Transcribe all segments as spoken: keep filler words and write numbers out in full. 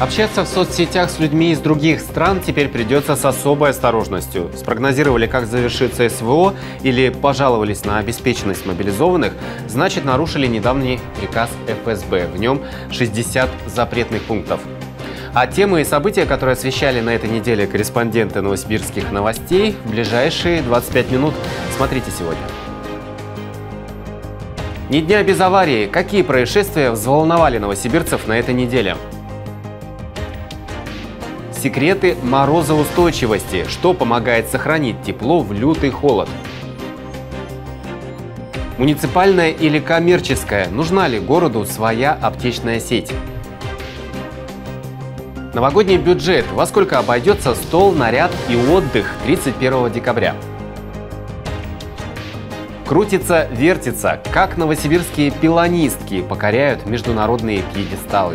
Общаться в соцсетях с людьми из других стран теперь придется с особой осторожностью. Спрогнозировали, как завершится СВО, или пожаловались на обеспеченность мобилизованных, значит, нарушили недавний приказ эф эс бэ. В нем шестьдесят запретных пунктов. А темы и события, которые освещали на этой неделе корреспонденты новосибирских новостей, в ближайшие двадцать пять минут смотрите сегодня. Ни дня без аварии. Какие происшествия взволновали новосибирцев на этой неделе? Секреты морозоустойчивости. Что помогает сохранить тепло в лютый холод? Муниципальная или коммерческая? Нужна ли городу своя аптечная сеть? Новогодний бюджет. Во сколько обойдется стол, наряд и отдых тридцать первого декабря? Крутится, вертится. Как новосибирские пилонистки покоряют международные пьедесталы?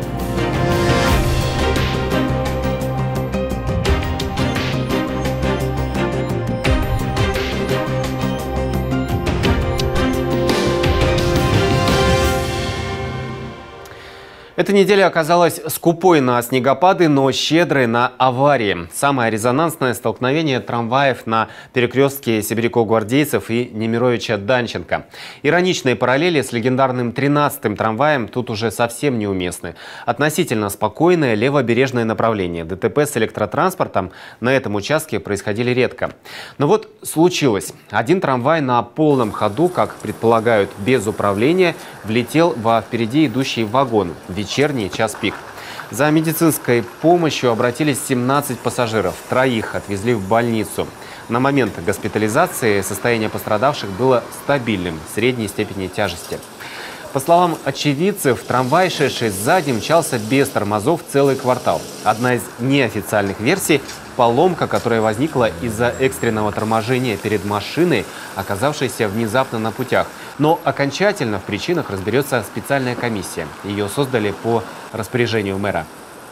Эта неделя оказалась скупой на снегопады, но щедрой на аварии. Самое резонансное столкновение трамваев на перекрестке Сибиряко-Гвардейцев и Немировича-Данченко. Ироничные параллели с легендарным тринадцатым трамваем тут уже совсем неуместны. Относительно спокойное левобережное направление. дэ тэ пэ с электротранспортом на этом участке происходили редко. Но вот случилось. Один трамвай на полном ходу, как предполагают, без управления, влетел во впереди идущий вагон. Вечерний час пик. За медицинской помощью обратились семнадцать пассажиров. Троих отвезли в больницу. На момент госпитализации состояние пострадавших было стабильным, средней степени тяжести. По словам очевидцев, трамвай, шедший сзади, мчался без тормозов целый квартал. Одна из неофициальных версий – поломка, которая возникла из-за экстренного торможения перед машиной, оказавшейся внезапно на путях. Но окончательно в причинах разберется специальная комиссия. Ее создали по распоряжению мэра.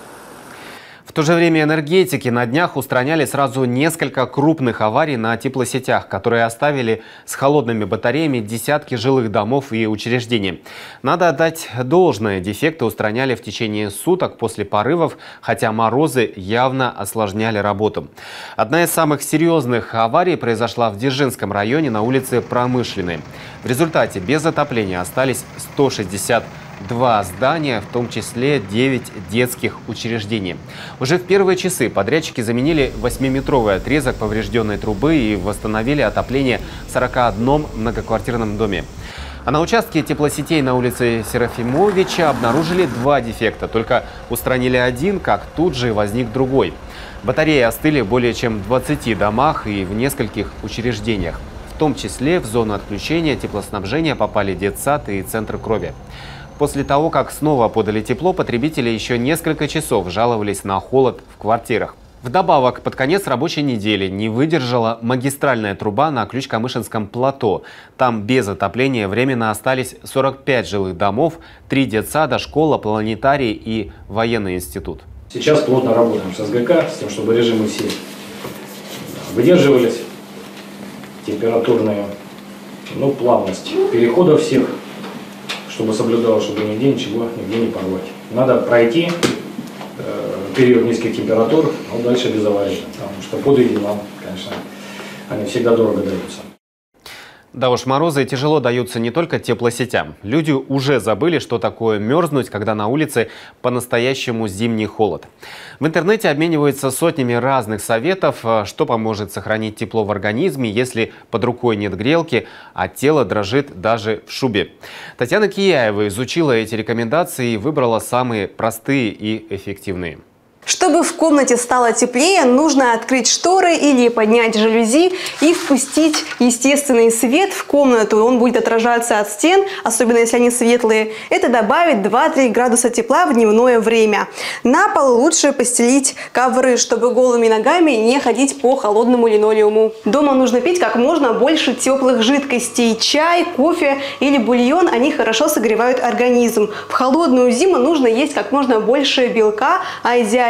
В то же время энергетики на днях устраняли сразу несколько крупных аварий на теплосетях, которые оставили с холодными батареями десятки жилых домов и учреждений. Надо отдать должное, дефекты устраняли в течение суток после порывов, хотя морозы явно осложняли работу. Одна из самых серьезных аварий произошла в Дзержинском районе на улице Промышленной. В результате без отопления остались сто шестьдесят два здания, в том числе девять детских учреждений. Уже в первые часы подрядчики заменили восьмиметровый отрезок поврежденной трубы и восстановили отопление в сорока одном многоквартирном доме. А на участке теплосетей на улице Серафимовича обнаружили два дефекта. Только устранили один, как тут же возник другой. Батареи остыли более чем в двадцати домах и в нескольких учреждениях. В том числе в зону отключения теплоснабжения попали детсад и центр крови. После того, как снова подали тепло, потребители еще несколько часов жаловались на холод в квартирах. Вдобавок, под конец рабочей недели не выдержала магистральная труба на Ключ-Камышинском плато. Там без отопления временно остались сорок пять жилых домов, три детсада, школа, планетарий и военный институт. Сейчас плотно работаем с эс гэ ка, с тем, чтобы режимы все выдерживались, температурная, ну, плавность перехода всех, чтобы соблюдалось, чтобы нигде ничего нигде не порвать. Надо пройти э, период низких температур, но дальше без аварий, потому что подвиги нам, конечно, они всегда дорого даются. Да уж, морозы тяжело даются не только теплосетям. Люди уже забыли, что такое мерзнуть, когда на улице по-настоящему зимний холод. В интернете обмениваются сотнями разных советов, что поможет сохранить тепло в организме, если под рукой нет грелки, а тело дрожит даже в шубе. Татьяна Кияева изучила эти рекомендации и выбрала самые простые и эффективные. Чтобы в комнате стало теплее, нужно открыть шторы или поднять жалюзи и впустить естественный свет в комнату. Он будет отражаться от стен, особенно если они светлые. Это добавит два-три градуса тепла в дневное время. На пол лучше постелить ковры, чтобы голыми ногами не ходить по холодному линолеуму. Дома нужно пить как можно больше теплых жидкостей. Чай, кофе или бульон, они хорошо согревают организм. В холодную зиму нужно есть как можно больше белка, а идеально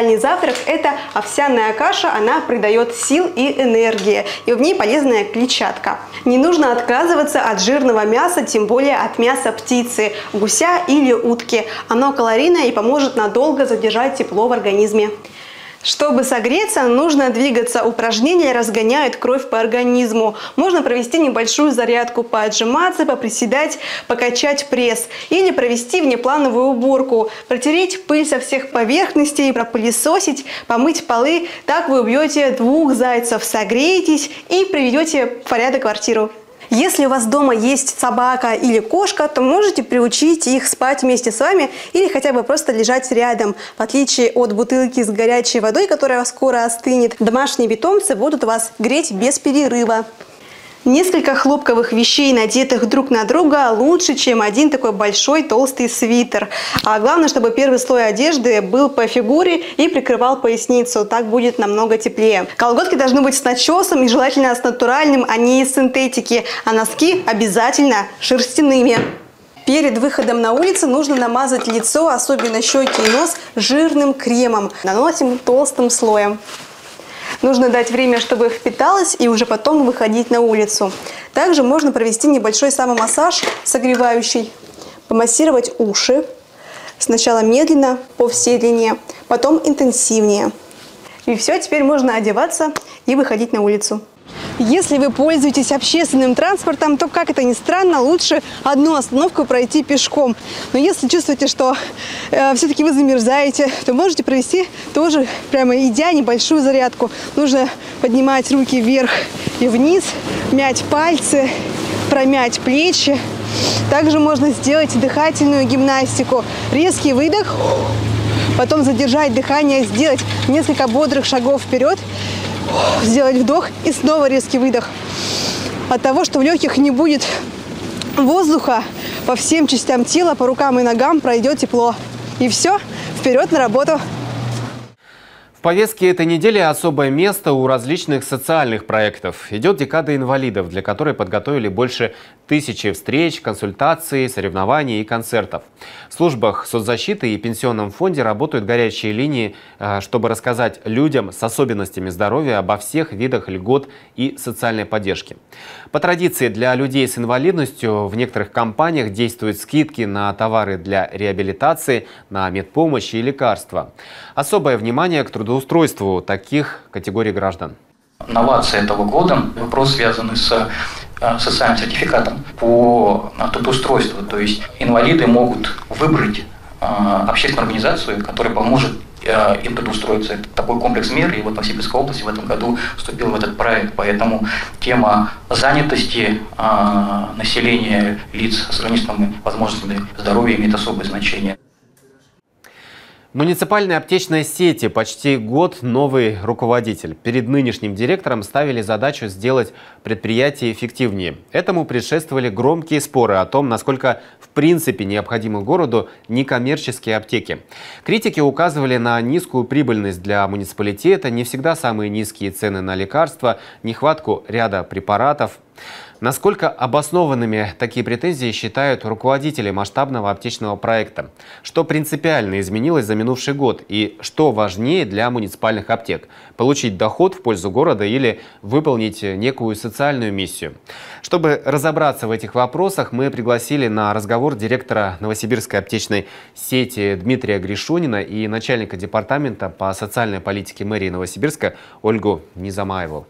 идеальный завтрак – это овсяная каша. Она придает сил и энергии, и в ней полезная клетчатка. Не нужно отказываться от жирного мяса, тем более от мяса птицы, гуся или утки. Оно калорийное и поможет надолго задержать тепло в организме. Чтобы согреться, нужно двигаться. Упражнения разгоняют кровь по организму. Можно провести небольшую зарядку, поотжиматься, поприседать, покачать пресс. Или провести внеплановую уборку, протереть пыль со всех поверхностей, пропылесосить, помыть полы. Так вы убьете двух зайцев, согреетесь и приведете в порядок квартиру. Если у вас дома есть собака или кошка, то можете приучить их спать вместе с вами или хотя бы просто лежать рядом. В отличие от бутылки с горячей водой, которая скоро остынет, домашние питомцы будут вас греть без перерыва. Несколько хлопковых вещей, надетых друг на друга, лучше, чем один такой большой толстый свитер. А главное, чтобы первый слой одежды был по фигуре и прикрывал поясницу. Так будет намного теплее. Колготки должны быть с начесом и желательно с натуральным, а не из синтетики. А носки обязательно шерстяными. Перед выходом на улицу нужно намазать лицо, особенно щеки и нос, жирным кремом. Наносим толстым слоем. Нужно дать время, чтобы впиталось, и уже потом выходить на улицу. Также можно провести небольшой самомассаж согревающий, помассировать уши. Сначала медленно, по всей длине, потом интенсивнее. И все, теперь можно одеваться и выходить на улицу. Если вы пользуетесь общественным транспортом, то, как это ни странно, лучше одну остановку пройти пешком. Но если чувствуете, что э, все-таки вы замерзаете, то можете провести тоже, прямо идя, небольшую зарядку. Нужно поднимать руки вверх и вниз, мять пальцы, промять плечи. Также можно сделать дыхательную гимнастику. Резкий выдох, потом задержать дыхание, сделать несколько бодрых шагов вперед. Сделать вдох и снова резкий выдох. От того, что в легких не будет воздуха, по всем частям тела, по рукам и ногам пройдет тепло. И все, вперед на работу. В повестке этой недели особое место у различных социальных проектов. Идет декада инвалидов, для которой подготовили больше тысячи встреч, консультаций, соревнований и концертов. В службах соцзащиты и пенсионном фонде работают горячие линии, чтобы рассказать людям с особенностями здоровья обо всех видах льгот и социальной поддержки. По традиции, для людей с инвалидностью в некоторых компаниях действуют скидки на товары для реабилитации, на медпомощь и лекарства. Особое внимание к трудоустройству таких категорий граждан. Новация этого года – вопрос, связанный с социальным сертификатом по трудоустройству. То есть инвалиды могут выбрать общественную организацию, которая поможет им трудоустроиться. Это такой комплекс мер, и вот Новосибирская область в этом году вступила в этот проект. Поэтому тема занятости населения лиц с ограниченными возможностями здоровья имеет особое значение. Муниципальной аптечной сети почти год новый руководитель. Перед нынешним директором ставили задачу сделать предприятие эффективнее. Этому предшествовали громкие споры о том, насколько в принципе необходимы городу некоммерческие аптеки. Критики указывали на низкую прибыльность для муниципалитета, не всегда самые низкие цены на лекарства, нехватку ряда препаратов. Насколько обоснованными такие претензии считают руководители масштабного аптечного проекта? Что принципиально изменилось за минувший год? И что важнее для муниципальных аптек? Получить доход в пользу города или выполнить некую социальную миссию? Чтобы разобраться в этих вопросах, мы пригласили на разговор директора Новосибирской аптечной сети Дмитрия Гришунина и начальника департамента по социальной политике мэрии Новосибирска Ольгу Низамаеву.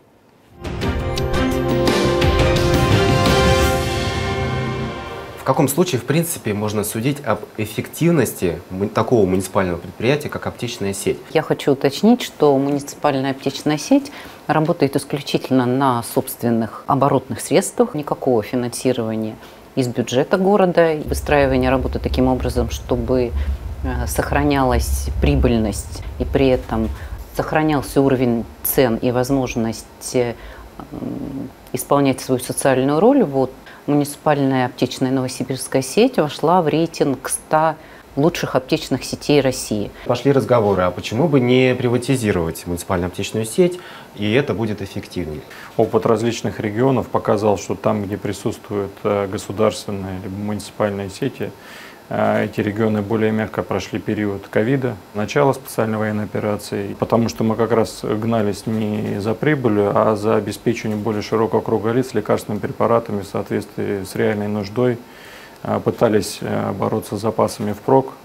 В каком случае, в принципе, можно судить об эффективности такого муниципального предприятия, как аптечная сеть? Я хочу уточнить, что муниципальная аптечная сеть работает исключительно на собственных оборотных средствах, никакого финансирования из бюджета города, выстраивание работы таким образом, чтобы сохранялась прибыльность и при этом сохранялся уровень цен и возможность исполнять свою социальную роль. Вот. Муниципальная аптечная новосибирская сеть вошла в рейтинг ста лучших аптечных сетей России. Пошли разговоры, а почему бы не приватизировать муниципальную аптечную сеть, и это будет эффективнее? Опыт различных регионов показал, что там, где присутствуют государственные либо муниципальные сети, Эти регионы более мягко прошли период ковида, начало специальной военной операции, потому что мы как раз гнались не за прибылью, а за обеспечение более широкого круга лиц лекарственными препаратами в соответствии с реальной нуждой. Пытались бороться с запасами впрок,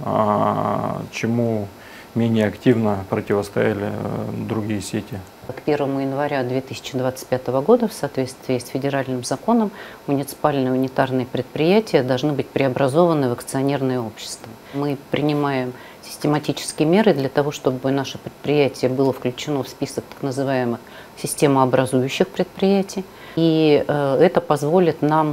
чему менее активно противостояли другие сети. К первому января две тысячи двадцать пятого года в соответствии с федеральным законом муниципальные унитарные предприятия должны быть преобразованы в акционерные общества. Мы принимаем систематические меры для того, чтобы наше предприятие было включено в список так называемых системообразующих предприятий. И это позволит нам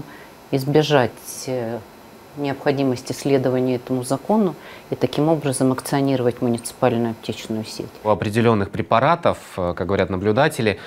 избежать необходимости следования этому закону и таким образом акционировать муниципальную аптечную сеть. У определенных препаратов, как говорят наблюдатели,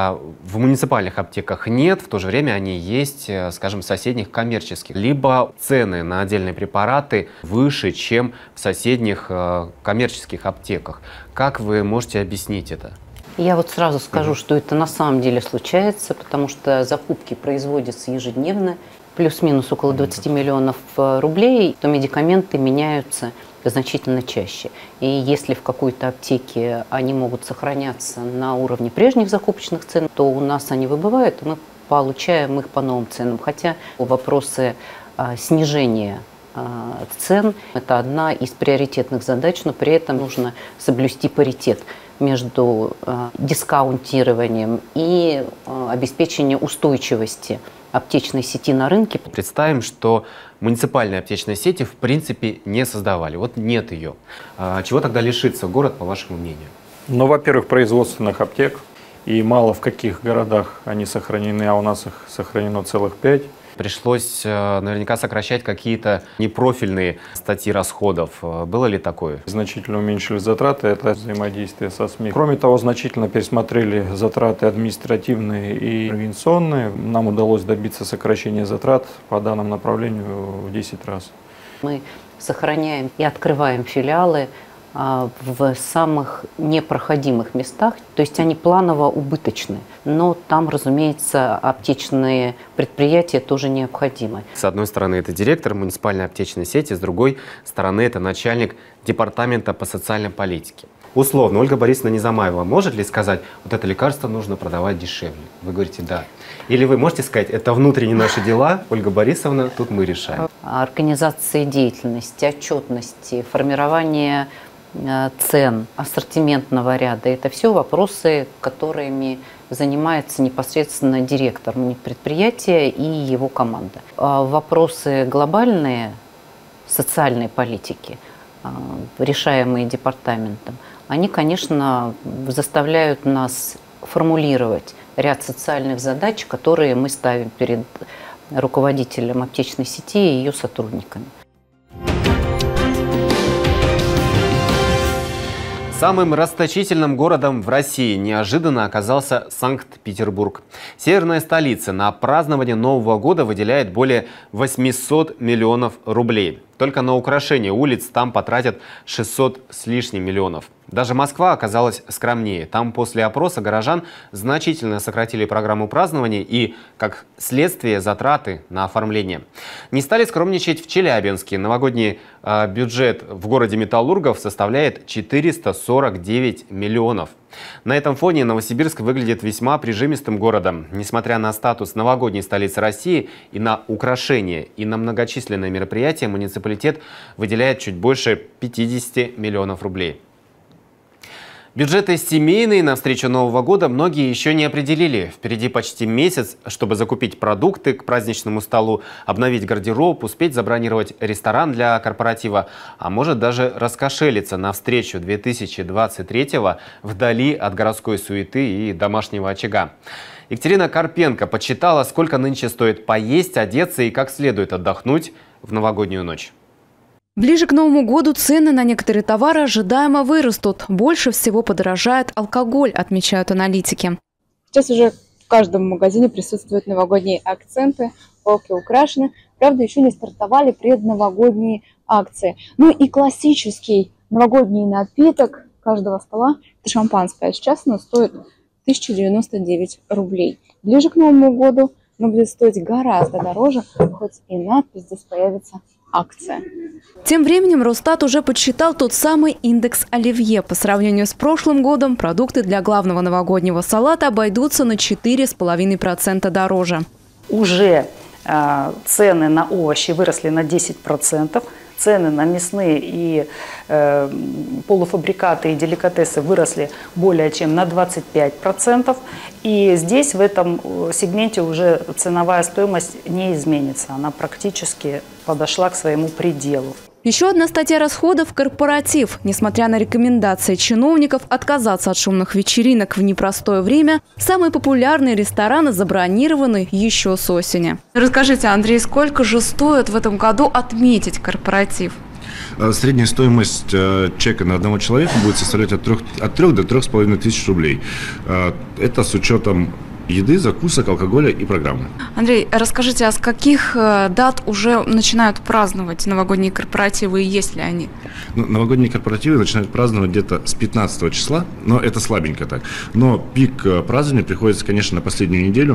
в муниципальных аптеках нет, в то же время они есть, скажем, в соседних коммерческих. Либо цены на отдельные препараты выше, чем в соседних коммерческих аптеках. Как вы можете объяснить это? Я вот сразу скажу, что это на самом деле случается, потому что закупки производятся ежедневно, плюс-минус около двадцати миллионов рублей, то медикаменты меняются значительно чаще. И если в какой-то аптеке они могут сохраняться на уровне прежних закупочных цен, то у нас они выбывают, и мы получаем их по новым ценам. Хотя вопросы а, снижения а, цен – это одна из приоритетных задач, но при этом нужно соблюсти паритет между а, дискаунтированием и а, обеспечением устойчивости аптечной сети на рынке. Представим, что муниципальные аптечные сети в принципе не создавали. Вот нет ее. А чего тогда лишится город, по вашему мнению? Ну, во-первых, производственных аптек. И мало в каких городах они сохранены, а у нас их сохранено целых пять. Пришлось наверняка сокращать какие-то непрофильные статьи расходов. Было ли такое? Значительно уменьшили затраты, это взаимодействие со СМИ. Кроме того, значительно пересмотрели затраты административные и превенционные. Нам удалось добиться сокращения затрат по данному направлению в десять раз. Мы сохраняем и открываем филиалы в самых непроходимых местах, то есть они планово убыточны, но там, разумеется, аптечные предприятия тоже необходимы. С одной стороны, это директор муниципальной аптечной сети, с другой стороны, это начальник департамента по социальной политике. Условно, Ольга Борисовна Незамаева может ли сказать, вот это лекарство нужно продавать дешевле? Вы говорите «да». Или вы можете сказать, это внутренние наши дела, Ольга Борисовна, тут мы решаем. Организация деятельности, отчетности, формирование цен, ассортиментного ряда – это все вопросы, которыми занимается непосредственно директор предприятия и его команда. Вопросы глобальные социальной политики, решаемые департаментом, они, конечно, заставляют нас формулировать ряд социальных задач, которые мы ставим перед руководителем аптечной сети и ее сотрудниками. Самым расточительным городом в России неожиданно оказался Санкт-Петербург. Северная столица на празднование Нового года выделяет более восьмисот миллионов рублей. Только на украшение улиц там потратят шестьсот с лишним миллионов. Даже Москва оказалась скромнее. Там после опроса горожан значительно сократили программу празднования и, как следствие, затраты на оформление. Не стали скромничать в Челябинске. Новогодний э, бюджет в городе Металлургов составляет четыреста сорок девять миллионов. На этом фоне Новосибирск выглядит весьма прижимистым городом. Несмотря на статус новогодней столицы России и на украшения, и на многочисленные мероприятия, муниципалитет выделяет чуть больше пятидесяти миллионов рублей. Бюджеты семейные на встречу Нового года многие еще не определили. Впереди почти месяц, чтобы закупить продукты к праздничному столу, обновить гардероб, успеть забронировать ресторан для корпоратива, а может даже раскошелиться на встречу две тысячи двадцать третьего вдали от городской суеты и домашнего очага. Екатерина Карпенко подсчитала, сколько нынче стоит поесть, одеться и как следует отдохнуть в новогоднюю ночь. Ближе к Новому году цены на некоторые товары ожидаемо вырастут. Больше всего подорожает алкоголь, отмечают аналитики. Сейчас уже в каждом магазине присутствуют новогодние акценты, полки украшены. Правда, еще не стартовали предновогодние акции. Ну и классический новогодний напиток каждого стола – это шампанское. Сейчас оно стоит тысяча девяносто девять рублей. Ближе к Новому году оно будет стоить гораздо дороже, хоть и надпись здесь появится «акция». Тем временем Росстат уже подсчитал тот самый индекс Оливье. По сравнению с прошлым годом продукты для главного новогоднего салата обойдутся на четыре с половиной процента дороже. Уже э, цены на овощи выросли на десять процентов. Цены на мясные и э, полуфабрикаты и деликатесы выросли более чем на двадцать пять процентов. И здесь, в этом сегменте, уже ценовая стоимость не изменится. Она практически подошла к своему пределу. Еще одна статья расходов – корпоратив. Несмотря на рекомендации чиновников отказаться от шумных вечеринок в непростое время, самые популярные рестораны забронированы еще с осени. Расскажите, Андрей, сколько же стоит в этом году отметить корпоратив? Средняя стоимость чека на одного человека будет составлять от трех, от трех до трех с половиной тысяч рублей. Это с учетом еды, закусок, алкоголя и программы. Андрей, расскажите, а с каких дат уже начинают праздновать новогодние корпоративы и есть ли они? Ну, новогодние корпоративы начинают праздновать где-то с пятнадцатого числа, но это слабенько так. Но пик празднования приходится, конечно, на последнюю неделю.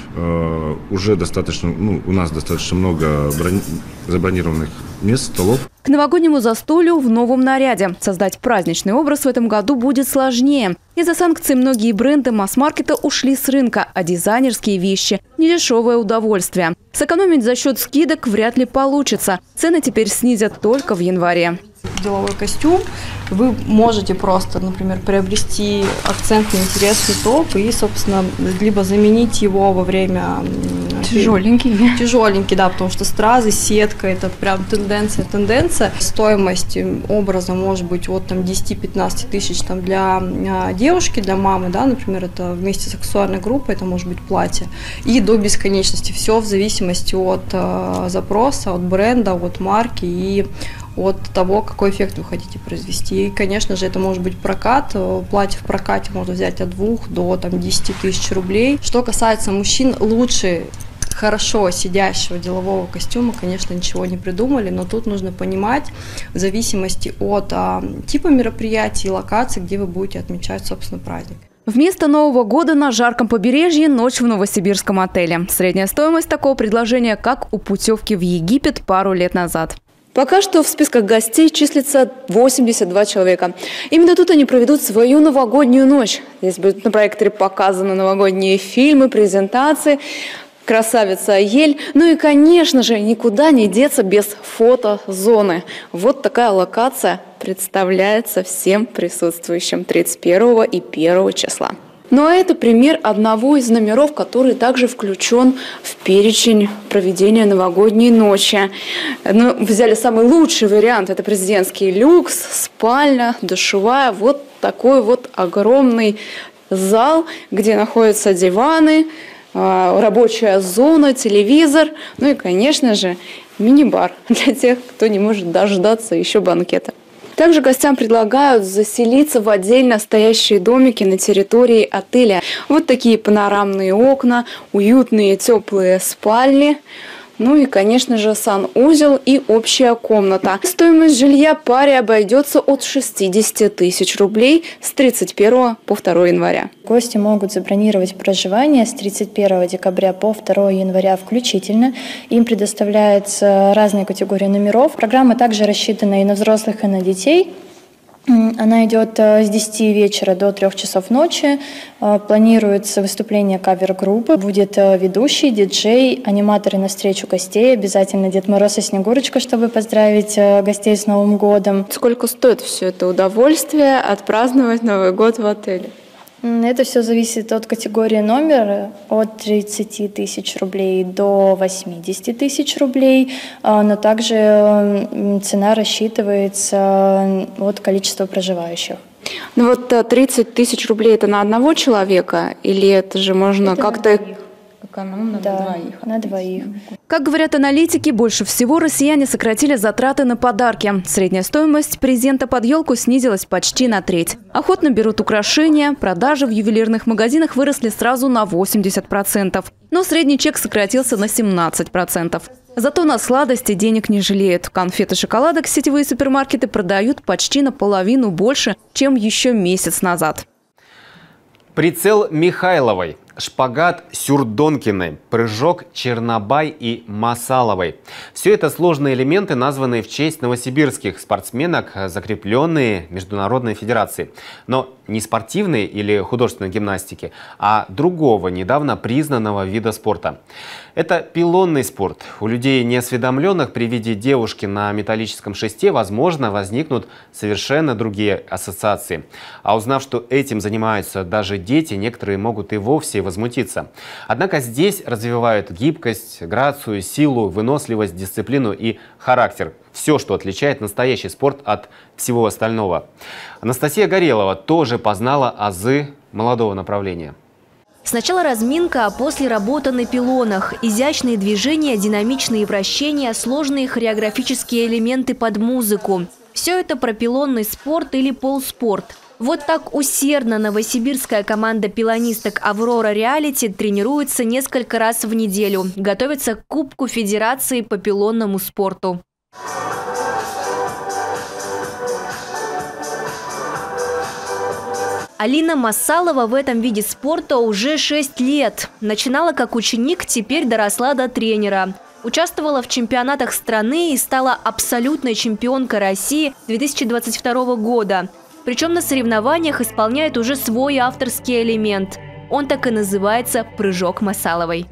Э, уже достаточно, ну, у нас достаточно много брони... забронированных мест, столов. К новогоднему застолью в новом наряде. Создать праздничный образ в этом году будет сложнее. Из-за санкций многие бренды масс-маркета ушли с рынка, а дизайнерские вещи – недешевое удовольствие. Сэкономить за счет скидок вряд ли получится. Цены теперь снизят только в январе. Деловой костюм вы можете просто, например, приобрести акцентный интересный топ и, собственно, либо заменить его во время... Тяжеленький. Тяжеленький, да, потому что стразы, сетка – это прям тенденция, тенденция. Стоимость образа может быть от там, десяти-пятнадцати тысяч там, для девушки, для мамы, да, например, это вместе с аксессуарной группой, это может быть платье, и до бесконечности. Все в зависимости от э, запроса, от бренда, от марки и от того, какой эффект вы хотите произвести. И, конечно же, это может быть прокат. Платье в прокате можно взять от двух до там, десяти тысяч рублей. Что касается мужчин, лучше хорошо сидящего делового костюма, конечно, ничего не придумали, но тут нужно понимать в зависимости от а, типа мероприятий и локаций, где вы будете отмечать, собственно, праздник. Вместо Нового года на жарком побережье ночь в новосибирском отеле. Средняя стоимость такого предложения, как у путевки в Египет пару лет назад. Пока что в списках гостей числится восемьдесят два человека. Именно тут они проведут свою новогоднюю ночь. Здесь будут на проекторе показаны новогодние фильмы, презентации, красавица Аель. Ну и, конечно же, никуда не деться без фотозоны. Вот такая локация представляется всем присутствующим тридцать первого и первого числа. Ну а это пример одного из номеров, который также включен в перечень проведения новогодней ночи. Ну, взяли самый лучший вариант. Это президентский люкс, спальня, душевая. Вот такой вот огромный зал, где находятся диваны, рабочая зона, телевизор. Ну и, конечно же, мини-бар для тех, кто не может дождаться еще банкета. Также гостям предлагают заселиться в отдельно стоящие домики на территории отеля. Вот такие панорамные окна, уютные теплые спальни. Ну и, конечно же, санузел и общая комната. Стоимость жилья паре обойдется от шестидесяти тысяч рублей с тридцать первого по второе января. Гости могут забронировать проживание с тридцать первого декабря по второе января включительно. Им предоставляются разные категории номеров. Программа также рассчитана и на взрослых, и на детей. Она идет с десяти вечера до трёх часов ночи. Планируется выступление кавер-группы. Будет ведущий, диджей, аниматоры на встречу гостей. Обязательно Дед Мороз и Снегурочка, чтобы поздравить гостей с Новым годом. Сколько стоит все это удовольствие отпраздновать Новый год в отеле? Это все зависит от категории номера, от тридцати тысяч рублей до восьмидесяти тысяч рублей, но также цена рассчитывается от количества проживающих. Ну вот тридцать тысяч рублей это на одного человека или это же можно как-то... Экономно да, на двоих. На двоих. Как говорят аналитики, больше всего россияне сократили затраты на подарки. Средняя стоимость презента под елку снизилась почти на треть. Охотно берут украшения, продажи в ювелирных магазинах выросли сразу на восемьдесят процентов. Но средний чек сократился на семнадцать процентов. Зато на сладости денег не жалеют. Конфеты, шоколадок сетевые супермаркеты продают почти наполовину больше, чем еще месяц назад. Прицел Михайловой. шпагат Сюрдонкиной, прыжок Чернобай и Масаловой. Все это сложные элементы, названные в честь новосибирских спортсменок, закрепленные Международной федерацией. Но не спортивной или художественной гимнастики, а другого, недавно признанного вида спорта. Это пилонный спорт. У людей неосведомленных при виде девушки на металлическом шесте, возможно, возникнут совершенно другие ассоциации. А узнав, что этим занимаются даже дети, некоторые могут и вовсе возмутиться. Однако здесь развивают гибкость, грацию, силу, выносливость, дисциплину и характер. Все, что отличает настоящий спорт от всего остального. Анастасия Горелова тоже познала азы молодого направления. Сначала разминка, а после работа на пилонах. Изящные движения, динамичные вращения, сложные хореографические элементы под музыку. Все это про пилонный спорт или полспорт. Вот так усердно новосибирская команда пилонисток «Аврора Реалити» тренируется несколько раз в неделю. Готовится к Кубку Федерации по пилонному спорту. Алина Масалова в этом виде спорта уже шесть лет. Начинала как ученик, теперь доросла до тренера. Участвовала в чемпионатах страны и стала абсолютной чемпионкой России две тысячи двадцать второго года. Причем на соревнованиях исполняет уже свой авторский элемент. Он так и называется «Прыжок Масаловой».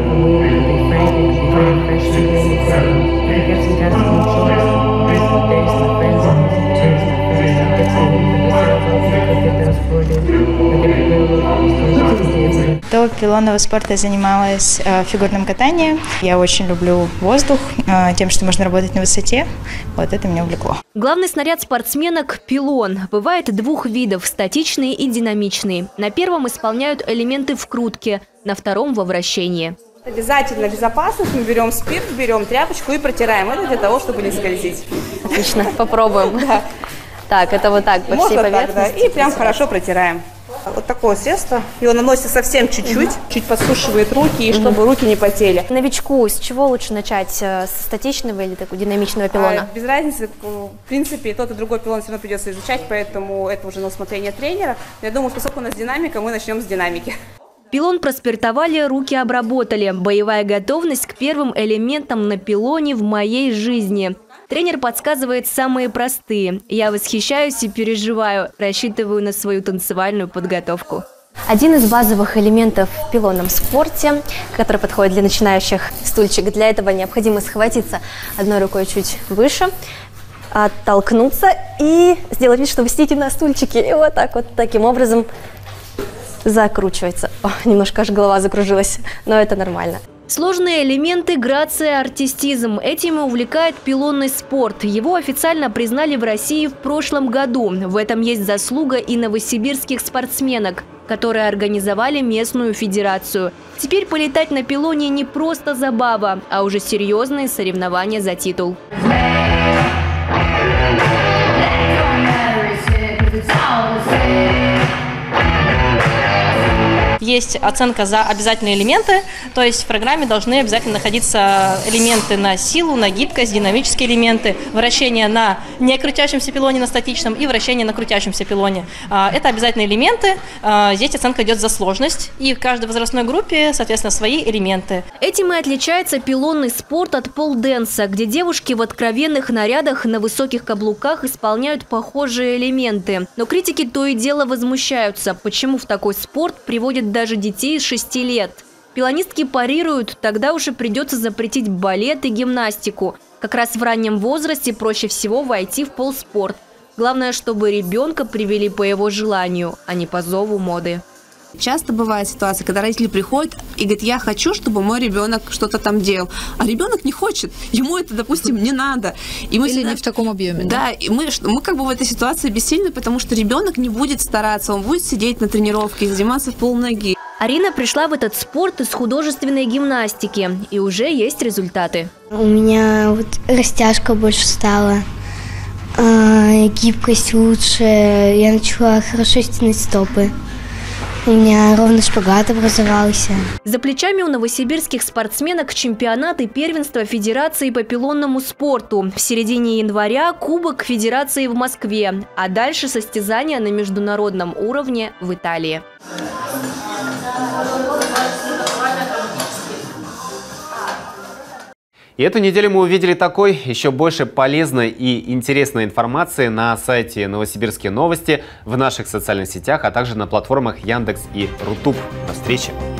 До пилонного спорта я занималась э, фигурным катанием. Я очень люблю воздух, э, тем, что можно работать на высоте. Вот это меня увлекло. Главный снаряд спортсменок – пилон. Бывает двух видов – статичный и динамичный. На первом исполняют элементы вкрутки, на втором – во вращении. Обязательно безопасность. Мы берем спирт, берем тряпочку и протираем. Это для того, чтобы не скользить. Отлично, попробуем. Да. Так, это вот так по всей поверхности. Так, да. И прям хорошо протираем. Вот такое средство. Его наносится совсем чуть-чуть. Угу. Чуть подсушивает руки, и чтобы угу. руки не потели. Новичку с чего лучше начать? С статичного или такого динамичного пилона? А, без разницы. В принципе, тот и другой пилон все равно придется изучать, поэтому это уже на усмотрение тренера. Я думаю, поскольку у нас динамика, мы начнем с динамики. Пилон проспиртовали, руки обработали. Боевая готовность к первым элементам на пилоне в моей жизни. Тренер подсказывает самые простые. Я восхищаюсь и переживаю, рассчитываю на свою танцевальную подготовку. Один из базовых элементов в пилонном спорте, который подходит для начинающих, стульчик. Для этого необходимо схватиться одной рукой чуть выше, оттолкнуться и сделать вид, что вы сидите на стульчике. И вот так вот, таким образом закручивается. О, немножко аж голова закружилась, но это нормально. Сложные элементы, грация, артистизм. Этим и увлекает пилонный спорт. Его официально признали в России в прошлом году. В этом есть заслуга и новосибирских спортсменок, которые организовали местную федерацию. Теперь полетать на пилоне не просто забава, а уже серьезные соревнования за титул. Есть оценка за обязательные элементы, то есть в программе должны обязательно находиться элементы на силу, на гибкость, динамические элементы, вращение на некрутящемся пилоне, на статичном, и вращение на крутящемся пилоне. Это обязательные элементы, здесь оценка идет за сложность, и в каждой возрастной группе, соответственно, свои элементы. Этим и отличается пилонный спорт от полденса, где девушки в откровенных нарядах на высоких каблуках исполняют похожие элементы. Но критики то и дело возмущаются, почему в такой спорт приводят даже детей с шести лет. Пилонистки парируют, тогда уже придется запретить балет и гимнастику. Как раз в раннем возрасте проще всего войти в полспорт. Главное, чтобы ребенка привели по его желанию, а не по зову моды. Часто бывает ситуация, когда родители приходят и говорят: я хочу, чтобы мой ребенок что-то там делал. А ребенок не хочет, ему это, допустим, не надо. И мы Или всегда... не в таком объеме. Да, да? И мы, мы как бы в этой ситуации бессильны, потому что ребенок не будет стараться, он будет сидеть на тренировке, заниматься в полноги. Арина пришла в этот спорт из художественной гимнастики, и уже есть результаты. У меня вот растяжка больше стала, э, гибкость лучше, я начала хорошо стянуть стопы. У меня ровно шпагат образовался. За плечами у новосибирских спортсменок чемпионат и первенство Федерации по пилонному спорту. В середине января Кубок Федерации в Москве, а дальше состязания на международном уровне в Италии. И эту неделю мы увидели такой. Еще больше полезной и интересной информации на сайте Новосибирские новости, в наших социальных сетях, а также на платформах Яндекс и Рутуб. До встречи!